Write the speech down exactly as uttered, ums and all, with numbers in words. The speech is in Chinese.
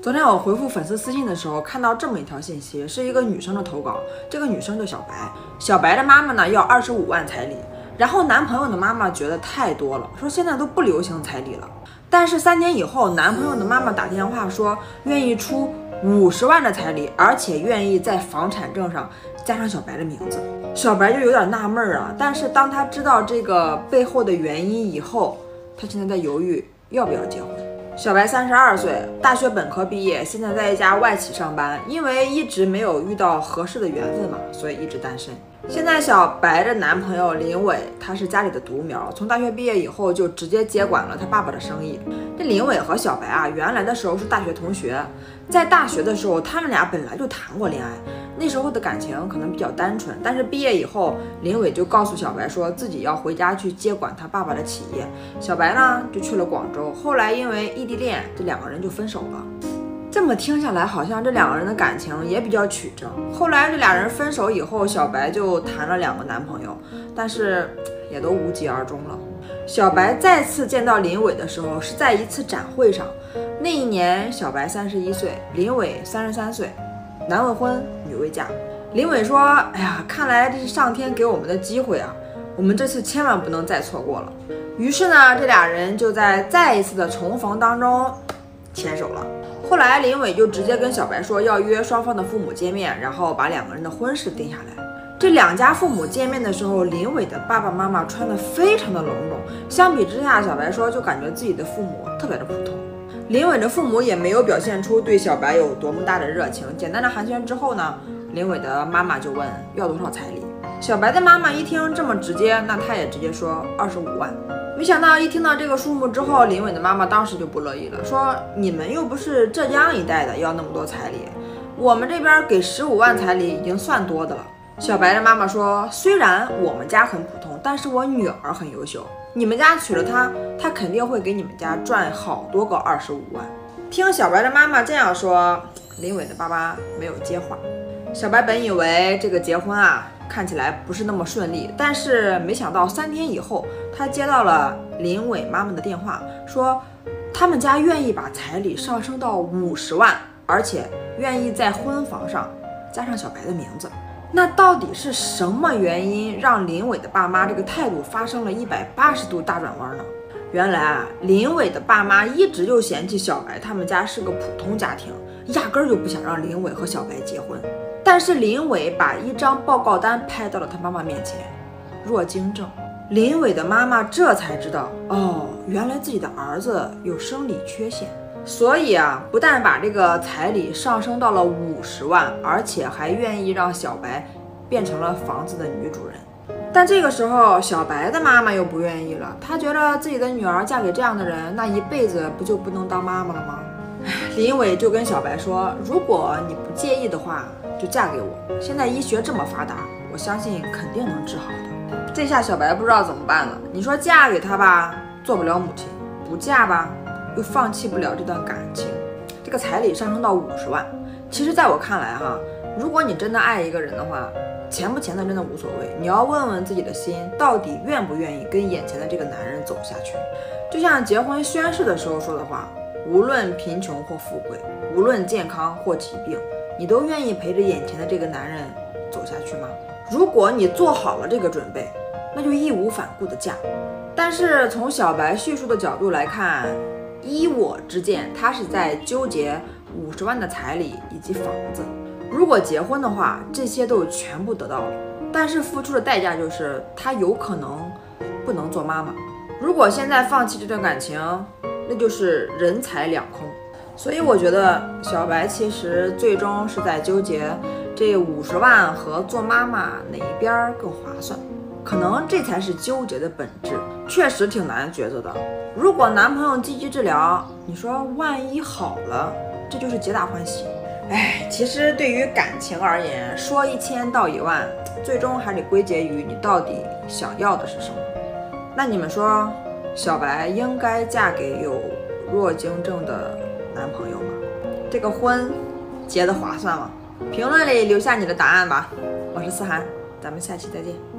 昨天我回复粉丝私信的时候，看到这么一条信息，是一个女生的投稿。这个女生叫小白，小白的妈妈呢要二十五万彩礼，然后男朋友的妈妈觉得太多了，说现在都不流行彩礼了。但是三天以后，男朋友的妈妈打电话说愿意出五十万的彩礼，而且愿意在房产证上加上小白的名字。小白就有点纳闷啊，但是当他知道这个背后的原因以后，他现在在犹豫要不要结婚。小白三十二岁，大学本科毕业，现在在一家外企上班。因为一直没有遇到合适的缘分嘛，所以一直单身。现在小白的男朋友林伟，他是家里的独苗，从大学毕业以后就直接接管了他爸爸的生意。这林伟和小白啊，原来的时候是大学同学，在大学的时候他们俩本来就谈过恋爱，那时候的感情可能比较单纯。但是毕业以后，林伟就告诉小白说自己要回家去接管他爸爸的企业，小白呢就去了广州。后来因为异地恋，这两个人就分手了。这么听下来，好像这两个人的感情也比较曲折。后来这俩人分手以后，小白就谈了两个男朋友，但是也都无疾而终了。小白再次见到林伟的时候，是在一次展会上。那一年小白三十一岁，林伟三十三岁，男未婚女未嫁。林伟说，哎呀，看来这是上天给我们的机会啊，我们这次千万不能再错过了。于是呢，这俩人就在再一次的重逢当中牵手了。后来林伟就直接跟小白说要约双方的父母见面，然后把两个人的婚事定下来。这两家父母见面的时候，林伟的爸爸妈妈穿得非常的隆重，相比之下，小白说就感觉自己的父母特别的普通。林伟的父母也没有表现出对小白有多么大的热情。简单的寒暄之后呢，林伟的妈妈就问要多少彩礼。小白的妈妈一听这么直接，那她也直接说二十五万。没想到一听到这个数目之后，林伟的妈妈当时就不乐意了，说你们又不是浙江一带的，要那么多彩礼，我们这边给十五万彩礼已经算多的了。小白的妈妈说，虽然我们家很普通，但是我女儿很优秀，你们家娶了她，她肯定会给你们家赚好多个二十五万。听小白的妈妈这样说，林伟的爸爸没有接话。小白本以为这个结婚啊看起来不是那么顺利，但是没想到三天以后，他接到了林伟妈妈的电话，说他们家愿意把彩礼上升到五十万，而且愿意在婚房上加上小白的名字。那到底是什么原因让林伟的爸妈这个态度发生了一百八十度大转弯呢？原来啊，林伟的爸妈一直就嫌弃小白他们家是个普通家庭，压根儿就不想让林伟和小白结婚。但是林伟把一张报告单拍到了他妈妈面前，弱精症。林伟的妈妈这才知道，哦，原来自己的儿子有生理缺陷，所以啊，不但把这个彩礼上升到了五十万，而且还愿意让小白变成了房子的女主人。但这个时候，小白的妈妈又不愿意了，她觉得自己的女儿嫁给这样的人，那一辈子不就不能当妈妈了吗？林伟就跟小白说，如果你不介意的话，就嫁给我，现在医学这么发达，我相信肯定能治好的。这下小白不知道怎么办了。你说嫁给他吧，做不了母亲；不嫁吧，又放弃不了这段感情。这个彩礼上升到五十万，其实在我看来哈，如果你真的爱一个人的话，钱不钱的真的无所谓，你要问问自己的心，到底愿不愿意跟眼前的这个男人走下去。就像结婚宣誓的时候说的话，无论贫穷或富贵，无论健康或疾病，你都愿意陪着眼前的这个男人走下去吗？如果你做好了这个准备，那就义无反顾的嫁。但是从小白叙述的角度来看，依我之见，他是在纠结五十万的彩礼以及房子。如果结婚的话，这些都全部得到了，但是付出的代价就是他有可能不能做妈妈。如果现在放弃这段感情，那就是人财两空。所以我觉得小白其实最终是在纠结这五十万和做妈妈哪一边更划算，可能这才是纠结的本质。确实挺难抉择的。如果男朋友积极治疗，你说万一好了，这就是皆大欢喜。哎，其实对于感情而言，说一千道一万，最终还得归结于你到底想要的是什么。那你们说，小白应该嫁给有弱精症的男朋友吗？这个婚结得划算吗？评论里留下你的答案吧。我是思涵，咱们下期再见。